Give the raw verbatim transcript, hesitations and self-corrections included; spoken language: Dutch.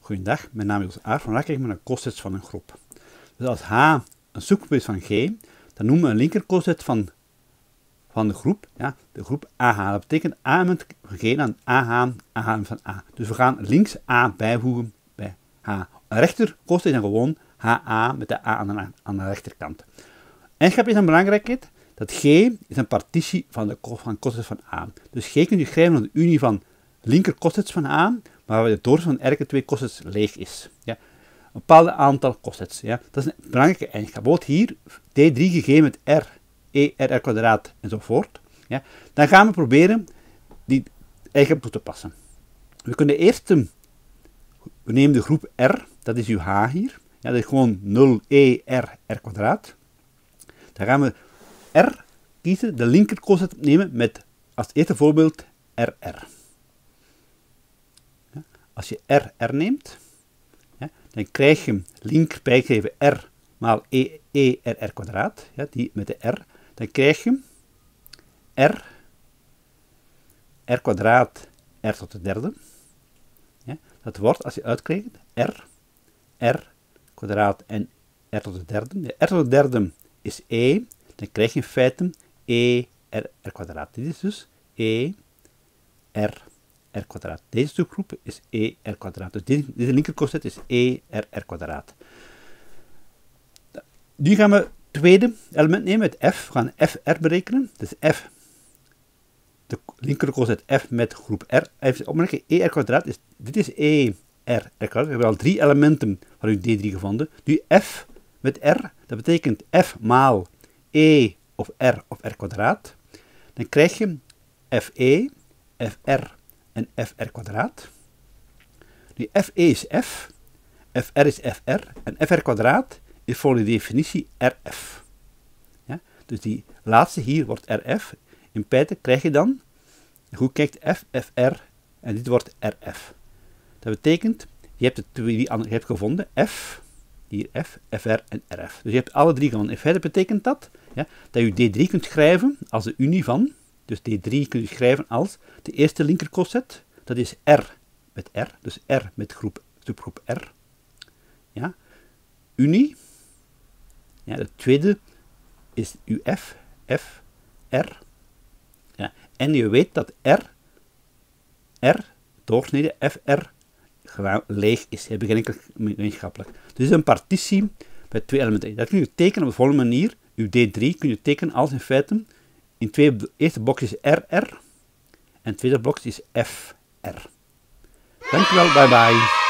Goedendag, mijn naam is Jos Aert. Vandaag krijg ik een cosets van een groep. Dus als H een subgroep is van G, dan noemen we een linker coset van, van de groep, ja, de groep A H. Dat betekent A met G aan A H, A H van A. Dus we gaan links A bijvoegen bij H. Een rechter coset is dan gewoon H A met de A aan de, aan de rechterkant. Eigenschap is een belangrijkheid, dat G is een partitie van de van cosets van A. Dus G kun je schrijven als de unie van linker cosets van A, maar waar de doors van elke twee cosets leeg is. Ja. Een bepaald aantal cosets. Ja. Dat is een belangrijke eigenschap. Bijvoorbeeld hier T drie gegeven met R, E, R, R kwadraat enzovoort. Ja. Dan gaan we proberen die eigenschap toe te passen. We kunnen eerst, we nemen de groep R, dat is uw H hier. Ja, dat is gewoon nul E, R, R kwadraat. Dan gaan we R kiezen, de linker coset nemen met als eerste voorbeeld R, R. Als je R, R neemt, ja, dan krijg je linker bijgegeven R maal E, E, R, R kwadraat, ja, die met de R, dan krijg je R, R kwadraat, R tot de derde. Ja, dat wordt, als je uitrekent, R, R kwadraat en R tot de derde. De R tot de derde is E, dan krijg je in feite E, R, R kwadraat. Dit is dus E, R, R kwadraat. Deze subgroep is E, R kwadraat. Dus deze, deze linker coset is E, R, R kwadraat. Nu gaan we het tweede element nemen, het F. We gaan F R berekenen. Dus F, de linker coset F met groep R. Even opmerken, E, R kwadraat is, dit is E, R, R kwadraat. We hebben al drie elementen van uw D drie gevonden. Nu F met R, dat betekent F maal E of R of R kwadraat. Dan krijg je F E, F R en F R kwadraat. Nu F E is F, F R is F R en F R kwadraat is voor de definitie R F. Ja? Dus die laatste hier wordt R F. In feite krijg je dan, goed kijkt, F, F R en dit wordt R F. Dat betekent, je hebt, het, je hebt gevonden F, hier F, F R en R F. Dus je hebt alle drie gevonden. In feite betekent dat, ja, dat je D drie kunt schrijven als de unie van, dus D drie kun je schrijven als de eerste linker coset, dat is R met R, dus R met groep, subgroep R. Ja. Unie. Ja, de tweede is uw F, F, R. Ja. En je weet dat R, R, doorsnede, F R, leeg is. Hebben geen enkel gemeenschappelijk. Dus het is een partitie met twee elementen. Dat kun je tekenen op de volgende manier. Uw D drie kun je tekenen als in feite in twee, eerste blokje is R R en het tweede blokje is F R. Dankjewel, bye bye.